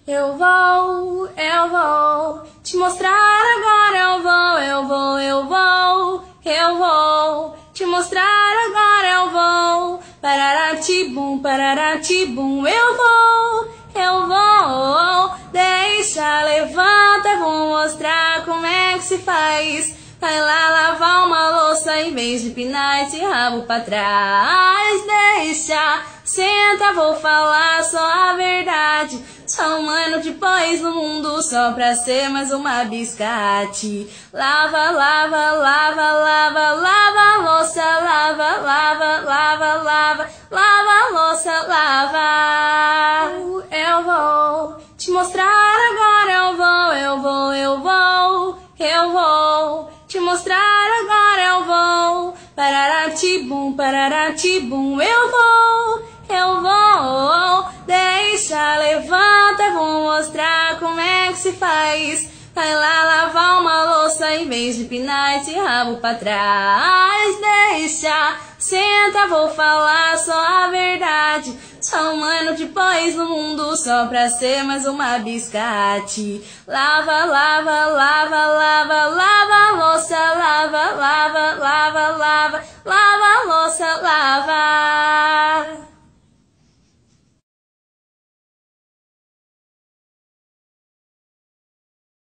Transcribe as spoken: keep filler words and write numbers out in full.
Eu vou, eu vou te mostrar agora. Eu vou, eu vou, eu vou, eu vou te mostrar agora. Eu vou, pararatibum, pararatibum. Eu vou, eu vou, deixa, levanta, vou mostrar como é que se faz. Vai lá lavar uma louça em vez de pinar esse rabo pra trás. Deixa, senta, vou falar só a verdade. Só um ano depois no mundo só pra ser mais uma biscate. Lava, lava, lava, lava, lava a louça. Lava, lava, lava, lava, lava a louça, lava. Eu vou te mostrar agora. Eu vou, eu vou, eu vou, eu vou te mostrar agora. Eu vou, pararatibum, pararatibum. Eu vou, eu vou, deixa, levanta, vou mostrar como é que se faz. Vai lá lavar uma louça em vez de pinar esse rabo pra trás. Deixa, senta, vou falar só a verdade. Só um ano depois no mundo só pra ser mais uma biscate. Lava, lava, lava, lava, lava a louça. Lava, lava, lava, lava, lava a louça, lava.